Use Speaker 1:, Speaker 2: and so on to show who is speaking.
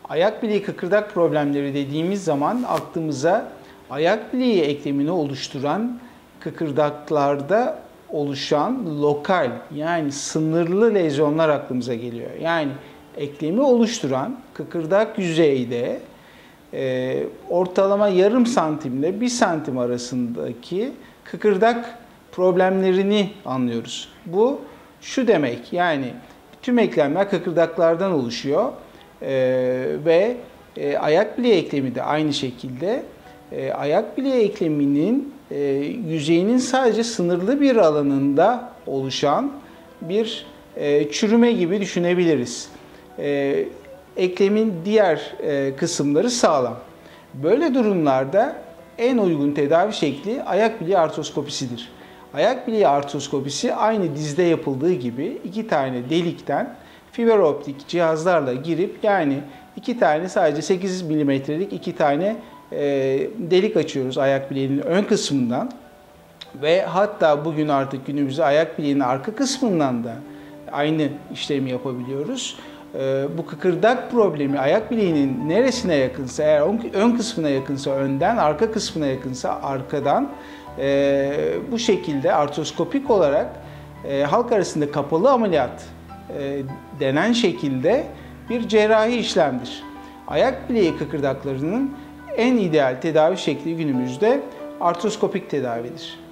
Speaker 1: Ayak bileği kıkırdak problemleri dediğimiz zaman aklımıza ayak bileği eklemini oluşturan kıkırdaklarda oluşan lokal yani sınırlı lezyonlar aklımıza geliyor. Yani eklemi oluşturan kıkırdak yüzeyde ortalama yarım santimle 1 santim arasındaki kıkırdak problemlerini anlıyoruz. Bu şu demek, yani tüm eklemler kıkırdaklardan oluşuyor ve ayak bileği eklemi de aynı şekilde. Ayak bileği ekleminin yüzeyinin sadece sınırlı bir alanında oluşan bir çürüme gibi düşünebiliriz. Eklemin diğer kısımları sağlam. Böyle durumlarda en uygun tedavi şekli ayak bileği artroskopisidir. Ayak bileği artroskopisi aynı dizde yapıldığı gibi 2 tane delikten fiber optik cihazlarla girip, yani 2 tane sadece 8 milimetrelik 2 tane delik açıyoruz ayak bileğinin ön kısmından ve hatta bugün artık günümüzde ayak bileğinin arka kısmından da aynı işlemi yapabiliyoruz. Bu kıkırdak problemi ayak bileğinin neresine yakınsa, eğer ön kısmına yakınsa önden, arka kısmına yakınsa arkadan bu şekilde artroskopik olarak halk arasında kapalı ameliyat denen şekilde bir cerrahi işlemdir. Ayak bileği kıkırdaklarının en ideal tedavi şekli günümüzde artroskopik tedavidir.